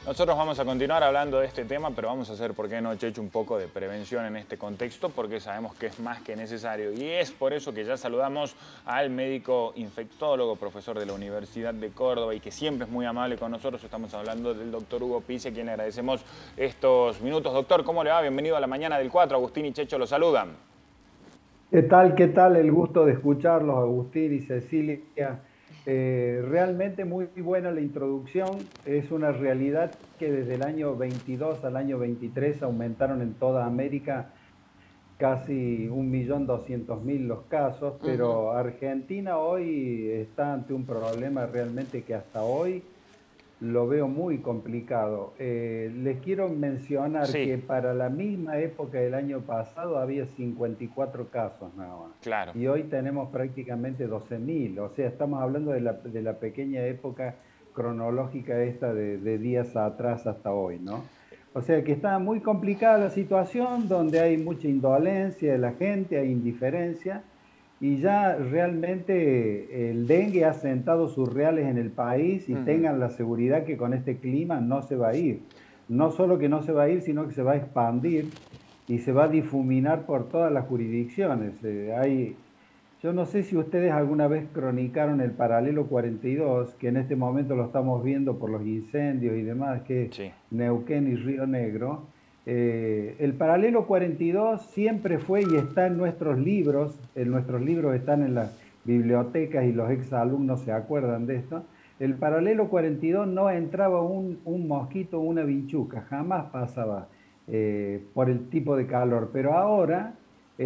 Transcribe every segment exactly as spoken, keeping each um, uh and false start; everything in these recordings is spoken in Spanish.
Nosotros vamos a continuar hablando de este tema, pero vamos a hacer, ¿por qué no, Chechu, un poco de prevención en este contexto? Porque sabemos que es más que necesario. Y es por eso que ya saludamos al médico infectólogo, profesor de la Universidad de Córdoba y que siempre es muy amable con nosotros. Estamos hablando del doctor Hugo Pizzi, a quien le agradecemos estos minutos. Doctor, ¿cómo le va? Bienvenido a la mañana del cuatro. Agustín y Checho lo saludan. ¿Qué tal? ¿Qué tal? El gusto de escucharlos, Agustín y Cecilia. Eh, realmente muy buena la introducción. Es una realidad que desde el año veintidós al año veintitrés aumentaron en toda América casi un millón doscientos mil los casos, Ujú. pero Argentina hoy está ante un problema realmente que hasta hoy lo veo muy complicado. Eh, les quiero mencionar Sí, que para la misma época del año pasado había cincuenta y cuatro casos nada más. claro. Y hoy tenemos prácticamente doce mil. O sea, estamos hablando de la, de la pequeña época cronológica esta de, de días atrás hasta hoy, ¿no? O sea que está muy complicada la situación, donde hay mucha indolencia de la gente, hay indiferencia y ya realmente el dengue ha sentado sus reales en el país y Ujú. tengan la seguridad que con este clima no se va a ir. No solo que no se va a ir, sino que se va a expandir y se va a difuminar por todas las jurisdicciones. Eh, hay, yo no sé si ustedes alguna vez cronicaron el paralelo cuarenta y dos, que en este momento lo estamos viendo por los incendios y demás, que es Sí. Neuquén y Río Negro. Eh, el paralelo cuarenta y dos siempre fue y está en nuestros libros, en nuestros libros están en las bibliotecas y los exalumnos se acuerdan de esto. El paralelo cuarenta y dos no entraba un, un mosquito o una vinchuca, jamás pasaba eh, por el tipo de calor, pero ahora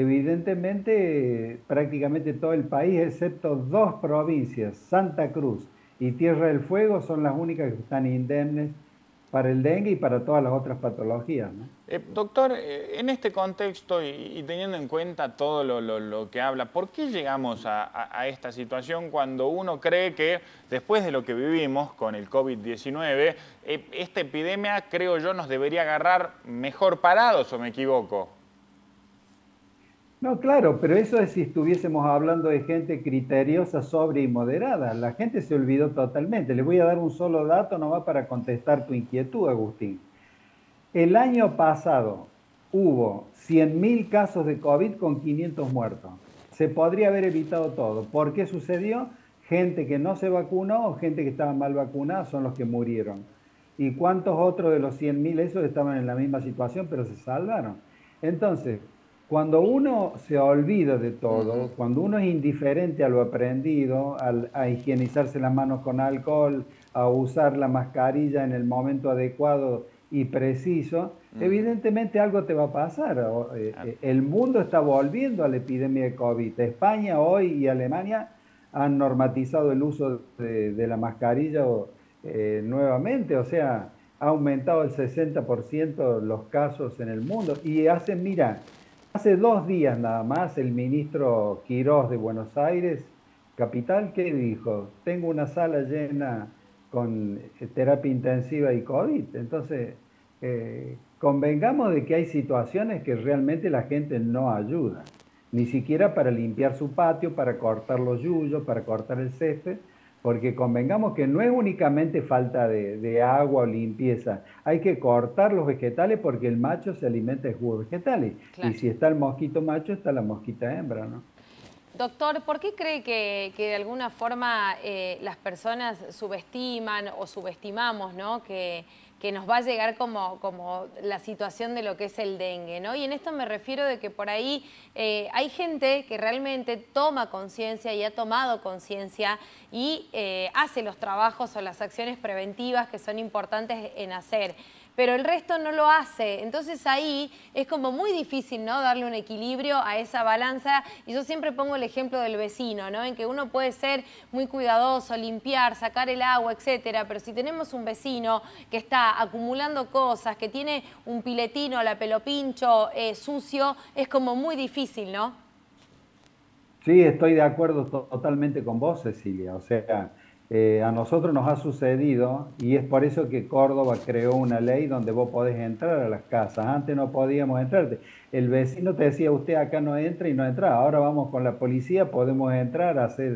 evidentemente prácticamente todo el país, excepto dos provincias, Santa Cruz y Tierra del Fuego, son las únicas que están indemnes para el dengue y para todas las otras patologías, ¿no? Eh, doctor, eh, en este contexto y, y teniendo en cuenta todo lo, lo- lo que habla, ¿por qué llegamos a, a- a esta situación cuando uno cree que después de lo que vivimos con el COVID diecinueve, eh, esta epidemia, creo yo, nos debería agarrar mejor parados, o me equivoco? No, claro, pero eso es si estuviésemos hablando de gente criteriosa, sobria y moderada. La gente se olvidó totalmente. Le voy a dar un solo dato nomás para contestar tu inquietud, Agustín. El año pasado hubo cien mil casos de COVID con quinientos muertos. Se podría haber evitado todo. ¿Por qué sucedió? Gente que no se vacunó o gente que estaba mal vacunada son los que murieron. ¿Y cuántos otros de los cien mil esos estaban en la misma situación pero se salvaron? Entonces, cuando uno se olvida de Ujú. todo, cuando uno es indiferente a lo aprendido, al- a higienizarse las manos con alcohol, a usar la mascarilla en el momento adecuado y preciso, Ujú. evidentemente algo te va a pasar. O, eh, Claro. eh, El mundo está volviendo a la epidemia de COVID. España hoy y Alemania han normatizado el uso de, de la mascarilla o, eh, nuevamente, o sea, ha aumentado el sesenta por ciento los casos en el mundo. Y hace, mira, hace dos días nada más el ministro Quirós de Buenos Aires, capital, ¿qué dijo? Tengo una sala llena con eh, terapia intensiva y COVID. Entonces, eh, convengamos de que hay situaciones que realmente la gente no ayuda, ni siquiera para limpiar su patio, para cortar los yuyos, para cortar el césped, porque convengamos que no es únicamente falta de, de agua o limpieza, hay que cortar los vegetales porque el macho se alimenta de jugos vegetales, y Claro. si está el mosquito macho, está la mosquita hembra, ¿no? Doctor, ¿por qué cree que, que de alguna forma eh, las personas subestiman o subestimamos, ¿no? que, que nos va a llegar como, como la situación de lo que es el dengue, ¿no? Y en esto me refiero de que por ahí eh, hay gente que realmente toma conciencia y ha tomado conciencia y eh, hace los trabajos o las acciones preventivas que son importantes en hacer, pero el resto no lo hace. Entonces ahí es como muy difícil, ¿no? Darle un equilibrio a esa balanza. Y yo siempre pongo el ejemplo del vecino, ¿no? En que uno puede ser muy cuidadoso, limpiar, sacar el agua, etcétera, pero si tenemos un vecino que está acumulando cosas, que tiene un piletino, la pelopincho eh, sucio, es como muy difícil, ¿no? Sí, estoy de acuerdo to- totalmente con vos, Cecilia. O sea, eh, a nosotros nos ha sucedido y es por eso que Córdoba creó una ley donde vos podés entrar a las casas. Antes no podíamos entrar. El vecino te decía, usted acá no entra y no entra. Ahora vamos con la policía, podemos entrar a hacer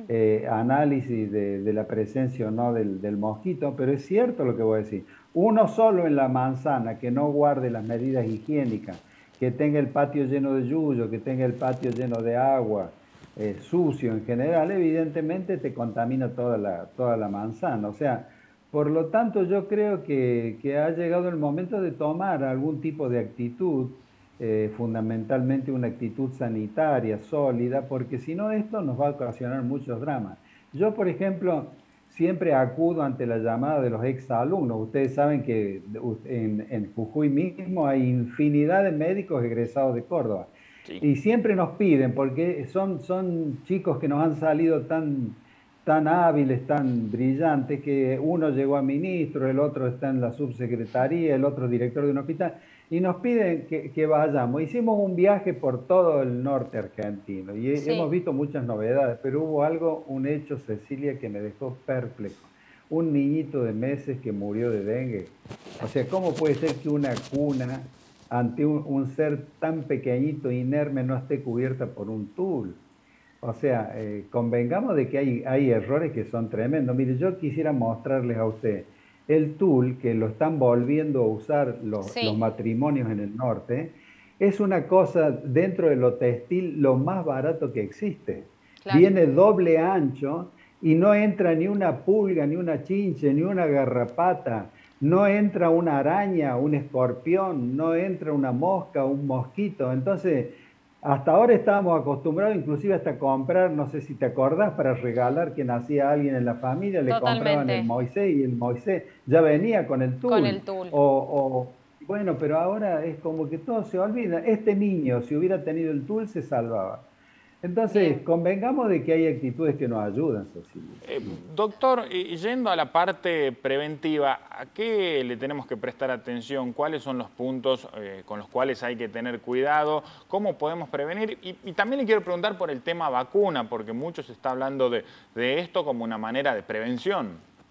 eh, análisis de, de la presencia o no del, del mosquito, pero es cierto lo que voy a decir. Uno solo en la manzana que no guarde las medidas higiénicas, que tenga el patio lleno de yuyo, que tenga el patio lleno de agua, eh, sucio en general, evidentemente te contamina toda la, toda la manzana. O sea, por lo tanto yo creo que, que ha llegado el momento de tomar algún tipo de actitud, eh, fundamentalmente una actitud sanitaria, sólida, porque si no esto nos va a ocasionar muchos dramas. Yo, por ejemplo, siempre acudo ante la llamada de los exalumnos. Ustedes saben que en, en Jujuy mismo hay infinidad de médicos egresados de Córdoba. Sí. Y siempre nos piden, porque son, son chicos que nos han salido tan, tan hábiles, tan brillantes, que uno llegó a ministro, el otro está en la subsecretaría, el otro director de un hospital, y nos piden que, que vayamos. Hicimos un viaje por todo el norte argentino y sí. hemos visto muchas novedades, pero hubo algo, un hecho, Cecilia, que me dejó perplejo. Un niñito de meses que murió de dengue. O sea, ¿cómo puede ser que una cuna ante un, un ser tan pequeñito, inerme, no esté cubierta por un tul? O sea, eh, convengamos de que hay, hay errores que son tremendos. Mire, yo quisiera mostrarles a usted el tul, que lo están volviendo a usar los, sí. los matrimonios en el norte, es una cosa dentro de lo textil lo más barato que existe. Claro. Viene doble ancho y no entra ni una pulga, ni una chinche, ni una garrapata, no entra una araña, un escorpión, no entra una mosca, un mosquito. Entonces, hasta ahora estábamos acostumbrados inclusive hasta comprar, no sé si te acordás, para regalar que nacía alguien en la familia, le Totalmente. compraban el Moisés y el Moisés ya venía con el tul. Con el tul. O, o, bueno, pero ahora es como que todo se olvida. Este niño, si hubiera tenido el tul, se salvaba. Entonces, Bien. convengamos de que hay actitudes que nos ayudan, Cecilia. Eh, doctor, y yendo a la parte preventiva, ¿a qué le tenemos que prestar atención? ¿Cuáles son los puntos eh, con los cuales hay que tener cuidado? ¿Cómo podemos prevenir? Y, y también le quiero preguntar por el tema vacuna, porque mucho se está hablando de, de esto como una manera de prevención.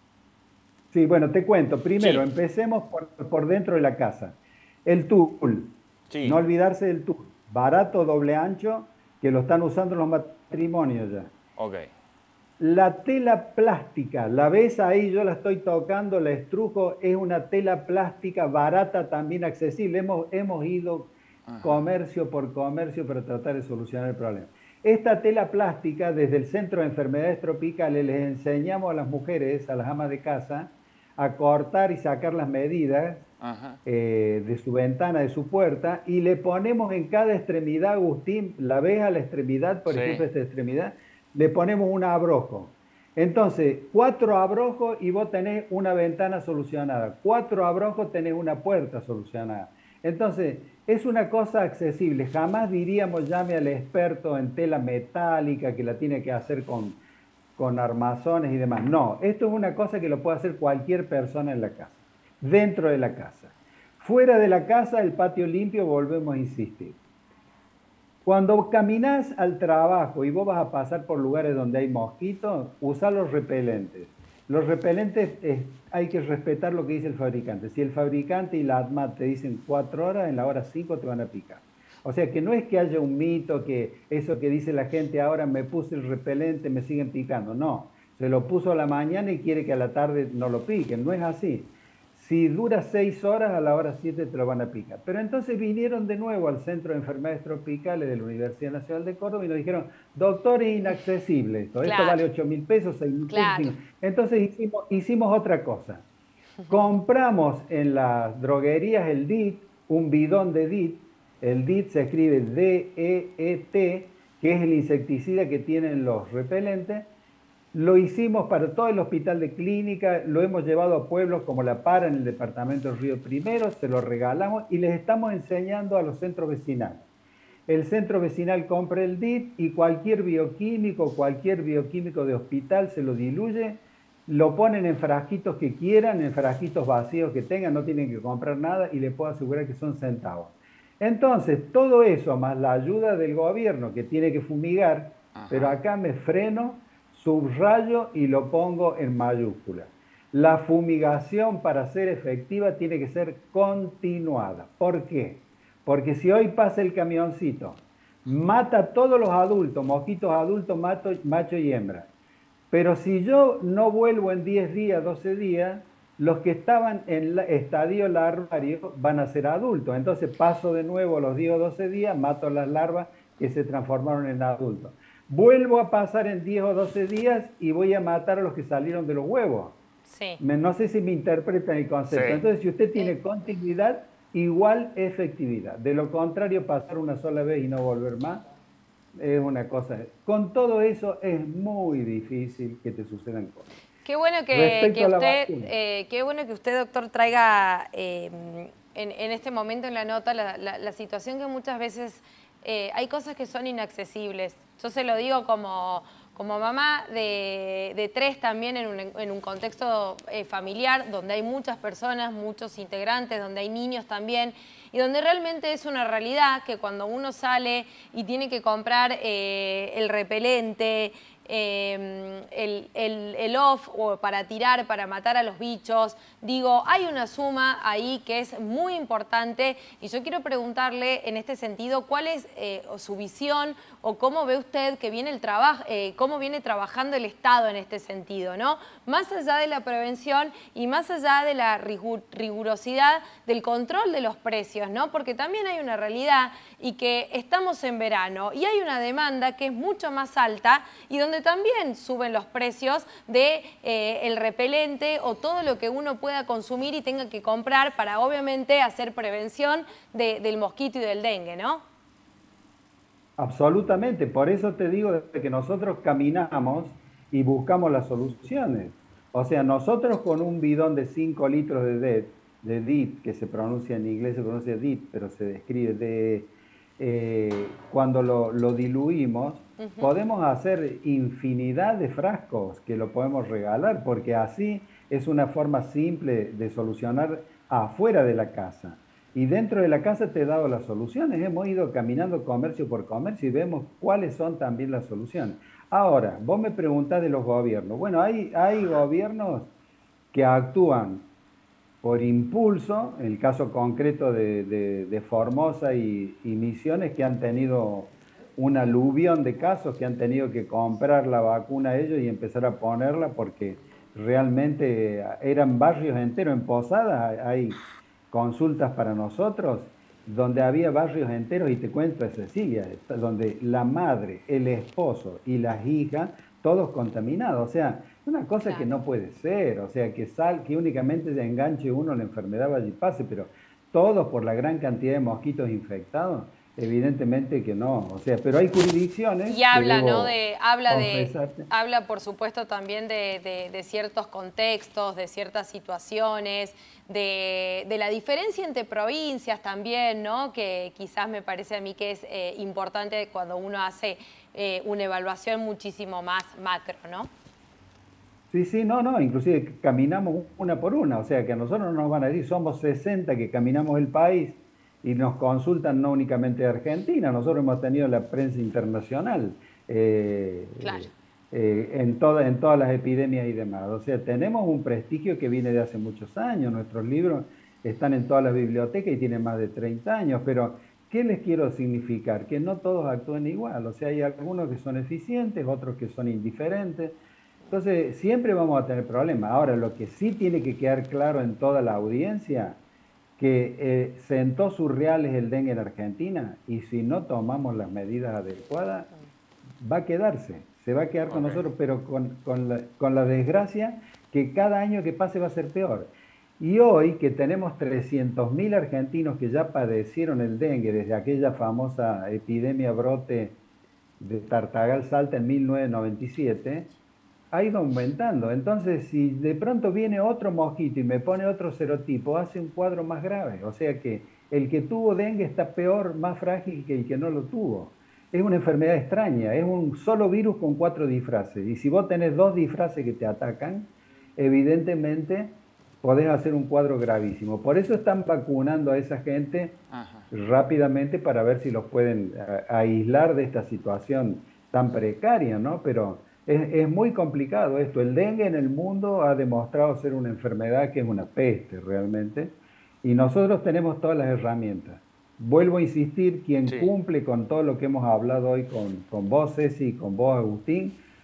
Sí, bueno, te cuento. Primero, sí. empecemos por, por dentro de la casa. El tul. Sí. No olvidarse del tul. Barato, doble ancho, que lo están usando los matrimonios ya. Okay. La tela plástica, la ves ahí, yo la estoy tocando, la estrujo, es una tela plástica barata, también accesible. Hemos, hemos ido Ajá. comercio por comercio para tratar de solucionar el problema. Esta tela plástica, desde el Centro de Enfermedades Tropicales, les enseñamos a las mujeres, a las amas de casa, a cortar y sacar las medidas eh, de su ventana, de su puerta, y le ponemos en cada extremidad, Agustín, la ves a la extremidad, por sí. ejemplo, esta extremidad, le ponemos un abrojo. Entonces, cuatro abrojos y vos tenés una ventana solucionada. Cuatro abrojos tenés una puerta solucionada. Entonces, es una cosa accesible. Jamás diríamos llame al experto en tela metálica que la tiene que hacer con, con armazones y demás. No, esto es una cosa que lo puede hacer cualquier persona en la casa, dentro de la casa. Fuera de la casa, el patio limpio, volvemos a insistir. Cuando caminás al trabajo y vos vas a pasar por lugares donde hay mosquitos, usa los repelentes. Los repelentes eh, hay que respetar lo que dice el fabricante. Si el fabricante y la ADMAT te dicen cuatro horas, en la hora cinco te van a picar. O sea que no es que haya un mito, que eso que dice la gente, ahora me puse el repelente, me siguen picando. No, se lo puso a la mañana y quiere que a la tarde no lo piquen. No es así. Si dura seis horas, a la hora siete te lo van a picar. Pero entonces vinieron de nuevo al Centro de Enfermedades Tropicales de la Universidad Nacional de Córdoba y nos dijeron, doctor, es inaccesible esto. Claro. Esto vale ocho mil pesos, seis mil claro. pesos. Entonces hicimos, hicimos otra cosa. Compramos en las droguerías el D I T, un bidón de D I T. El D I T se escribe D E E T, que es el insecticida que tienen los repelentes. Lo hicimos para todo el hospital de clínica, lo hemos llevado a pueblos como La Para, en el departamento del Río Primero, se lo regalamos y les estamos enseñando a los centros vecinales. El centro vecinal compra el D I T y cualquier bioquímico, cualquier bioquímico de hospital se lo diluye, lo ponen en frasquitos que quieran, en frasquitos vacíos que tengan, no tienen que comprar nada y les puedo asegurar que son centavos. Entonces, todo eso más la ayuda del gobierno que tiene que fumigar, Ajá. pero acá me freno, subrayo y lo pongo en mayúscula. La fumigación, para ser efectiva, tiene que ser continuada. ¿Por qué? Porque si hoy pasa el camioncito, mata a todos los adultos, mosquitos adultos, macho, macho y hembra. Pero si yo no vuelvo en diez días, doce días, los que estaban en el estadio larvario van a ser adultos. Entonces paso de nuevo los diez o doce días, mato las larvas que se transformaron en adultos. Vuelvo a pasar en diez o doce días y voy a matar a los que salieron de los huevos. Sí. Me, no sé si me interpretan el concepto. Sí. Entonces, si usted tiene Eh. continuidad, igual efectividad. De lo contrario, pasar una sola vez y no volver más es una cosa. Con todo eso es muy difícil que te sucedan cosas. Qué bueno que, Respecto que a la usted, vacuna. eh, qué bueno que usted, doctor, traiga eh, en, en este momento en la nota la, la, la situación que muchas veces eh, hay cosas que son inaccesibles. Yo se lo digo como, como mamá de, de tres también en un, en un contexto eh, familiar donde hay muchas personas, muchos integrantes, donde hay niños también y donde realmente es una realidad que cuando uno sale y tiene que comprar eh, el repelente, Eh, el, el, el off o para tirar, para matar a los bichos. Digo, hay una suma ahí que es muy importante y yo quiero preguntarle en este sentido cuál es eh, su visión o cómo ve usted que viene el trabajo, eh, cómo viene trabajando el Estado en este sentido, ¿no? Más allá de la prevención y más allá de la rigur rigurosidad del control de los precios, ¿no? Porque también hay una realidad y que estamos en verano y hay una demanda que es mucho más alta y donde también suben los precios de eh, el repelente o todo lo que uno pueda consumir y tenga que comprar para obviamente hacer prevención de, del mosquito y del dengue, ¿no? Absolutamente, por eso te digo que nosotros caminamos y buscamos las soluciones. O sea, nosotros con un bidón de cinco litros de D E T, de D I T, que se pronuncia en inglés, se pronuncia D I T, pero se describe de... Eh, cuando lo, lo diluimos, uh-huh. podemos hacer infinidad de frascos que lo podemos regalar, porque así es una forma simple de solucionar afuera de la casa. Y dentro de la casa te he dado las soluciones. Hemos ido caminando comercio por comercio y vemos cuáles son también las soluciones. Ahora, vos me preguntás de los gobiernos. Bueno, hay, hay gobiernos que actúan por impulso, en el caso concreto de, de, de Formosa y, y Misiones, que han tenido un aluvión de casos, que han tenido que comprar la vacuna ellos y empezar a ponerla porque realmente eran barrios enteros. En Posadas hay consultas para nosotros donde había barrios enteros, y te cuento, Cecilia, donde la madre, el esposo y las hijas, todos contaminados. O sea, una cosa claro. que no puede ser, o sea, que, sal, que únicamente se enganche uno la enfermedad vaya y pase, pero todos por la gran cantidad de mosquitos infectados, evidentemente que no. O sea, pero hay jurisdicciones... Y habla, que ¿no? De, habla, de, confesarte. habla, por supuesto, también de, de, de ciertos contextos, de ciertas situaciones, de, de la diferencia entre provincias también, ¿no? Que quizás me parece a mí que es eh, importante cuando uno hace eh, una evaluación muchísimo más macro, ¿no? Sí, sí, no, no, inclusive caminamos una por una, o sea que a nosotros no nos van a decir, somos sesenta que caminamos el país y nos consultan no únicamente de Argentina, nosotros hemos tenido la prensa internacional eh, claro. eh, en, toda, en todas las epidemias y demás, o sea, tenemos un prestigio que viene de hace muchos años, nuestros libros están en todas las bibliotecas y tienen más de treinta años, pero ¿qué les quiero significar? Que no todos actúen igual, o sea, hay algunos que son eficientes, otros que son indiferentes. Entonces, siempre vamos a tener problemas. Ahora, lo que sí tiene que quedar claro en toda la audiencia, que eh, sentó surreales el dengue en Argentina, y si no tomamos las medidas adecuadas, va a quedarse, se va a quedar con okay. nosotros, pero con, con, la, con la desgracia que cada año que pase va a ser peor. Y hoy que tenemos trescientos mil argentinos que ya padecieron el dengue desde aquella famosa epidemia brote de Tartagal Salta en mil novecientos noventa y siete, ha ido aumentando. Entonces, si de pronto viene otro mosquito y me pone otro serotipo, hace un cuadro más grave. O sea que el que tuvo dengue está peor, más frágil que el que no lo tuvo. Es una enfermedad extraña, es un solo virus con cuatro disfraces. Y si vos tenés dos disfraces que te atacan, evidentemente podés hacer un cuadro gravísimo. Por eso están vacunando a esa gente Ajá. rápidamente para ver si los pueden a, aislar de esta situación tan precaria, ¿no? Pero es, es muy complicado esto. El dengue en el mundo ha demostrado ser una enfermedad que es una peste realmente, y nosotros tenemos todas las herramientas. Vuelvo a insistir, quien sí. cumple con todo lo que hemos hablado hoy con, con vos, Ceci, y con vos, Agustín,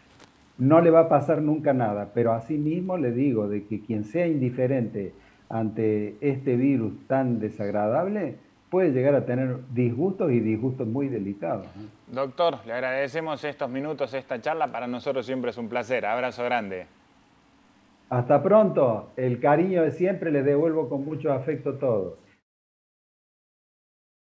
no le va a pasar nunca nada, pero asimismo le digo de que quien sea indiferente ante este virus tan desagradable puede llegar a tener disgustos y disgustos muy delicados, ¿no? Doctor, le agradecemos estos minutos, esta charla, para nosotros siempre es un placer. Abrazo grande. Hasta pronto, el cariño de siempre les devuelvo con mucho afecto todo.